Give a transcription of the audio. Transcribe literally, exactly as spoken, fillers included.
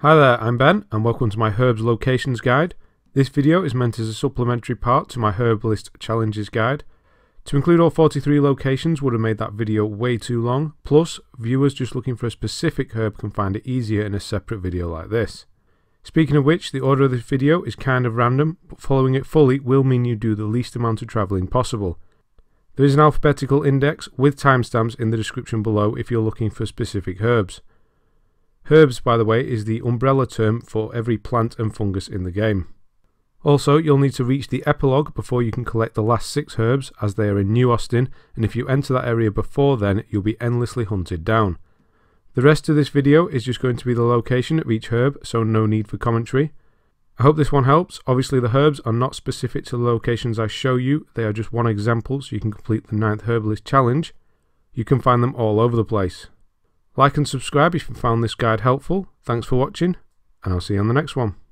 Hi there, I'm Ben and welcome to my Herbs Locations Guide. This video is meant as a supplementary part to my Herbalist Challenges Guide. To include all forty-three locations would have made that video way too long, plus viewers just looking for a specific herb can find it easier in a separate video like this. Speaking of which, the order of this video is kind of random, but following it fully will mean you do the least amount of travelling possible. There is an alphabetical index with timestamps in the description below if you're looking for specific herbs. Herbs, by the way, is the umbrella term for every plant and fungus in the game. Also, you'll need to reach the epilogue before you can collect the last six herbs, as they are in New Austin, and if you enter that area before then, you'll be endlessly hunted down. The rest of this video is just going to be the location of each herb, so no need for commentary. I hope this one helps. Obviously the herbs are not specific to the locations I show you, they are just one example so you can complete the ninth Herbalist Challenge. You can find them all over the place. Like and subscribe if you found this guide helpful. Thanks for watching, and I'll see you on the next one.